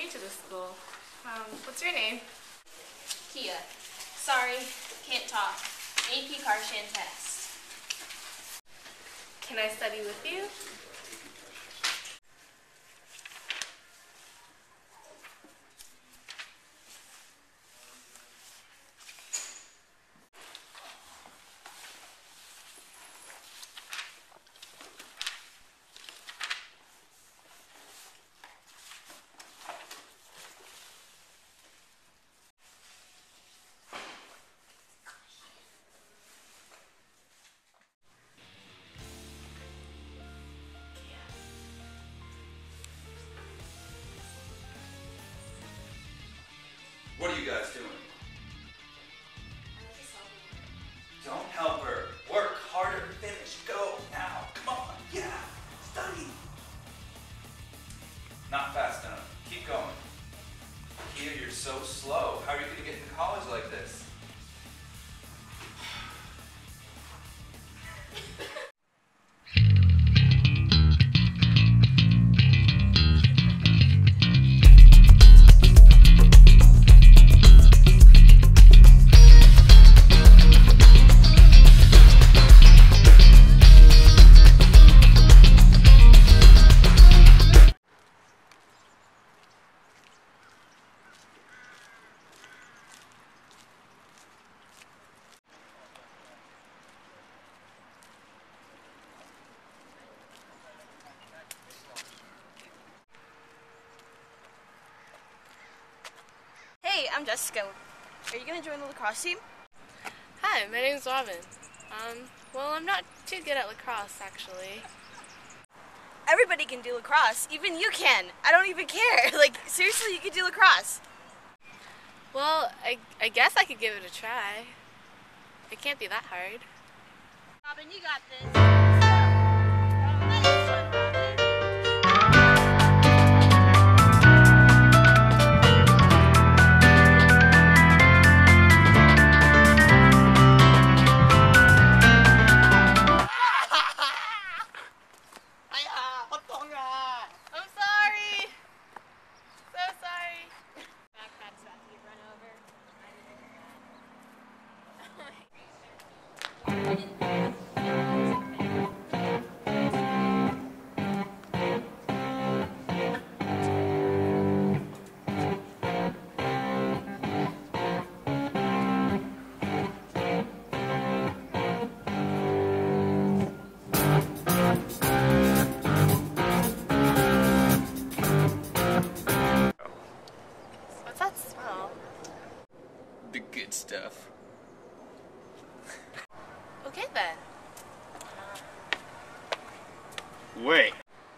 to this school. What's your name? Kia. Sorry, can't talk. AP Karshan test. Can I study with you? What are you guys doing? Don't help her. Work harder. Finish. Go now. Come on. Yeah. Study. Not fast enough. Keep going. Kia, you're so slow. How are you going to get into college like this? Hey, I'm Jessica. Are you gonna join the lacrosse team? Hi, my name's Robin. Well, I'm not too good at lacrosse, actually. Everybody can do lacrosse. Even you can. I don't even care. Like, seriously, you can do lacrosse. Well, I guess I could give it a try. It can't be that hard. Robin, you got this. The good stuff. Okay then. Wait.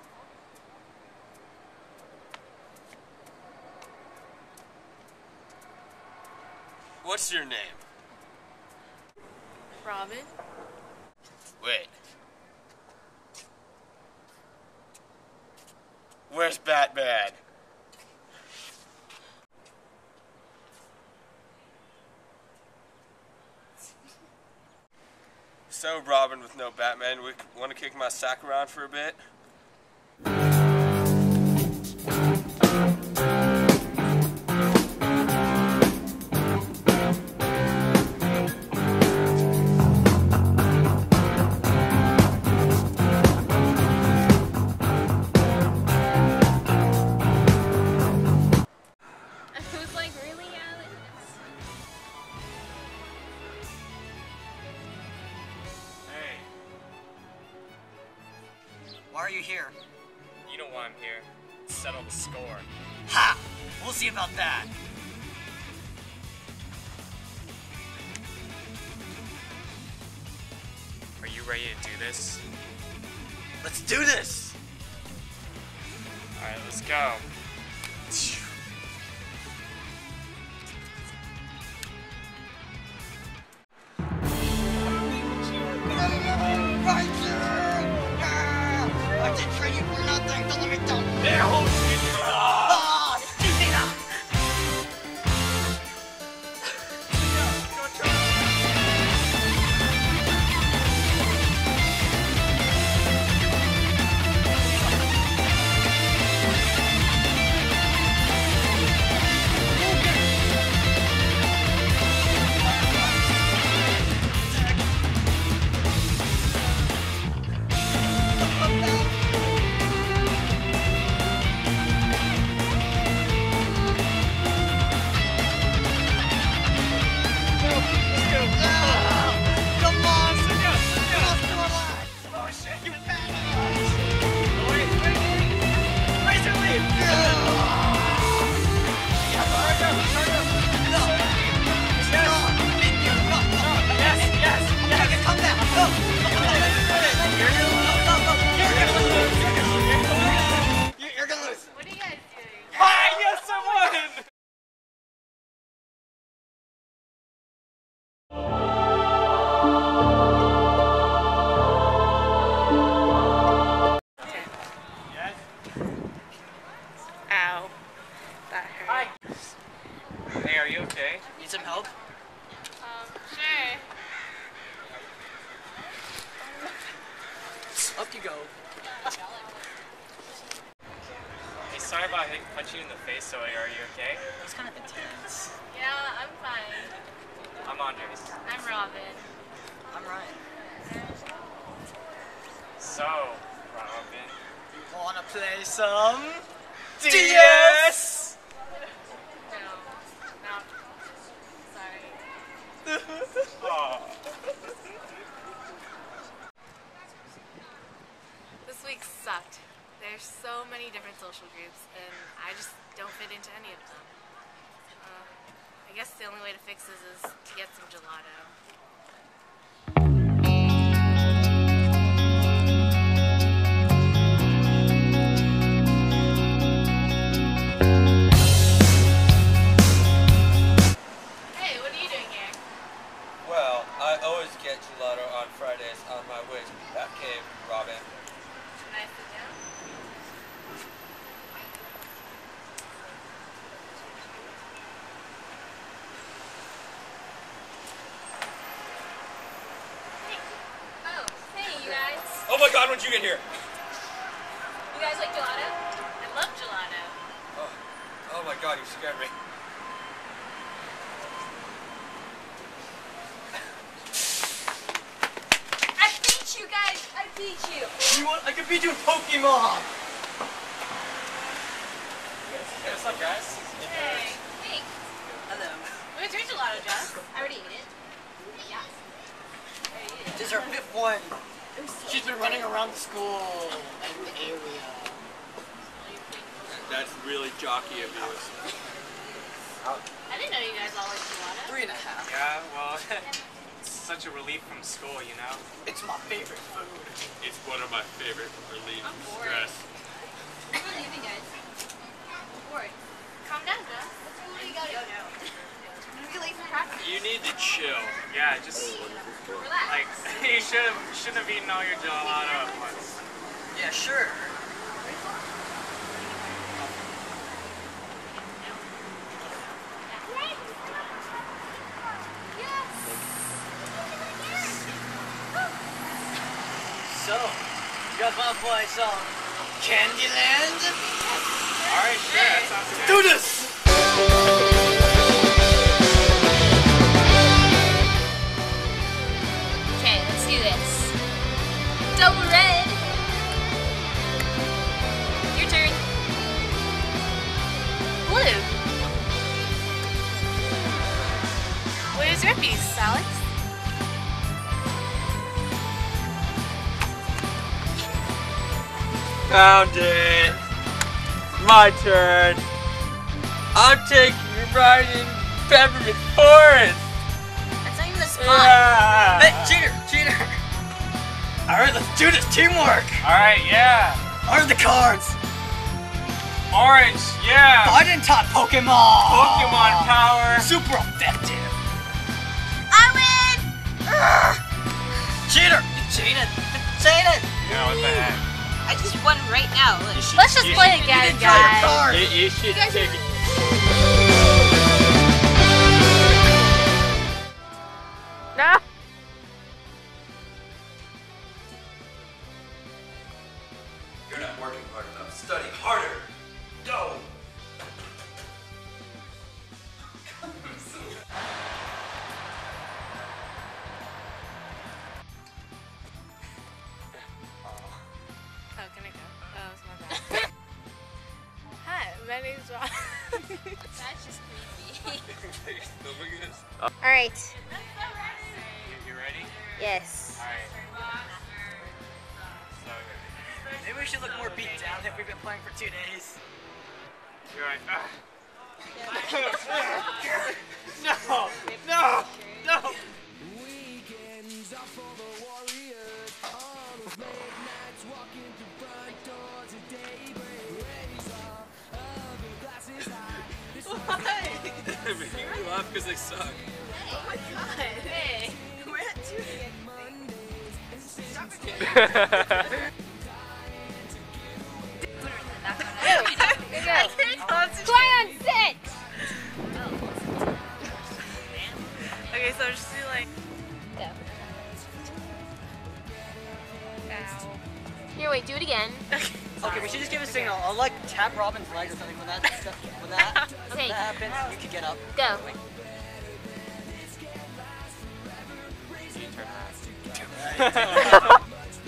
What's your name? Robin? Wait. Where's Batman? So, Robin with no Batman, we want to kick my sack around for a bit? Why are you here? You know why I'm here. Settle the score. Ha! We'll see about that. Are you ready to do this? Let's do this! Alright, let's go. I did train you for nothing, don't let me down. Ow. That hurt. Hey, are you okay? Need some help? Sure. Up you go. Hey, sorry about punching you in the face so earlier. Are you okay? That was kind of intense. Yeah, I'm fine. I'm Andres. I'm Robin. I'm Ryan. So, Robin. You wanna play some DS? No. Sorry. Aw. This week sucked. There's so many different social groups, and I just don't fit into any of them. I guess the only way to fix this is to get some gelato. Hey, what are you doing here? Well, I always get gelato on Fridays on my way to that cave, Robin. Can I sit down? Hey, you guys. Oh my God, when'd you get here? You guys like gelato? I love gelato. Oh my God, you scared me. I beat you guys! I beat you! You want? I could beat you in Pokemon! Hey, what's up, guys? Hey. Hey. Hello. Where's your gelato, Jess? I already ate it. Yeah. This is our 5th one. She's been running around the school and the area. That's really jockey of you. I didn't know you guys all like gelato. 3.5. Yeah, well, it's such a relief from school, you know? It's my favorite food. It's one of my favorite relief I'm bored. stress. What are you leaving, guys? I'm bored. Calm down, Jess. Let's go. We gotta go now. I'm gonna be late for practice. You need to chill. Yeah, just, Relax. like, you shouldn't have eaten all your gelato at once. Yeah, sure. So, you guys want to play some Candyland? Alright, sure, that sounds good. Do this! Okay, let's do this. Double red. Your turn. Blue. What is your piece, Alex? Found it. My turn. I'm taking a ride in Peppermint Forest. That's not even the spot. Yeah. Hey, cheater! Alright, let's do this! Teamwork! Alright, yeah. Are the cards? Orange, yeah. Fighting type Pokemon! Pokemon power. Super effective! I win! Cheater! You cheated! Yeah, what the heck? I just won right now. Look. Let's just play You again, didn't draw your guys. card! You should guys take are- it. No. You're not working hard enough. Study harder. Go. Oh, can I go? Oh, it's my bad. Hi, my name's Rob. That's just creepy. Alright. You ready? Yes. Alright. So, Maybe we should look more beat down if we've been playing for 2 days. you're right. No! Weekends are for the warriors. On those late nights, walking through front doors of daybreak. Raise up, the glasses high. This You laugh because they suck. Oh my god. Hey. We're at 2 again. Good. I can't again. Okay, we should just give a signal. I'll like tap Robin's leg or something when that Okay. happens. You can get up. Go. You turn around.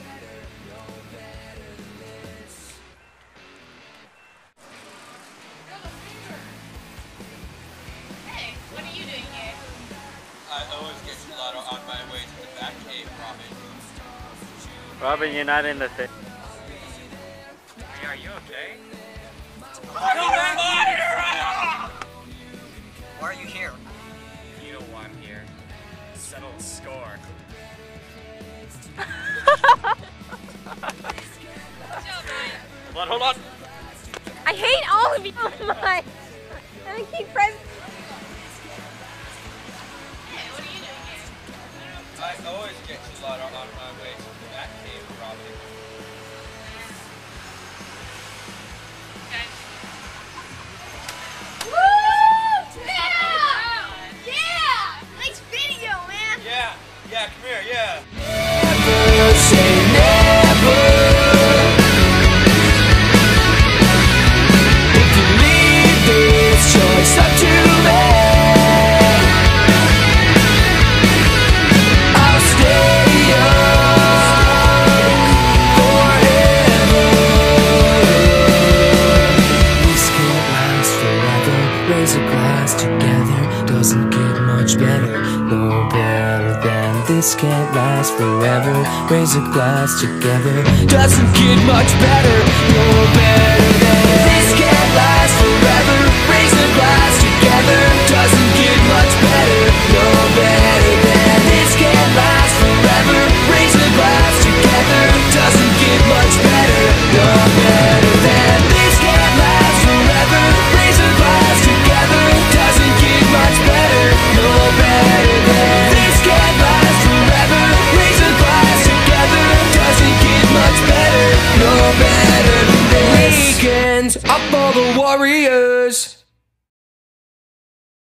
Hey, what are you doing here? I always get gelato on my way to the back cave, Robin. Robin, you're not in the thing. Hey, are you okay? Why Why are you here? You know why I'm here. Settle the score. Hold on. I hate all of you so much. And I keep pressing. Hey, what are you doing here? I always get gelato on my way to the back cave, Robin. Okay. Woo! Yeah! Yeah! Nice video, man! Yeah, come here, yeah. Never say never. If you leave this choice up to me, I'll stay young forever. This can't last forever. Raise a glass together. Doesn't get much better. No better than this can't last forever. Raise a glass together. Doesn't get much better. No better than this can't last forever. Raise a glass together. Doesn't get much better. No better than this can't last forever. Raise a glass together. Doesn't get much better. No better than this can't last forever. Raise a glass together. Doesn't get much better. No better than this can't last forever. Raise a glass together. Doesn't get much better. No better than this. Weekends up all the warriors.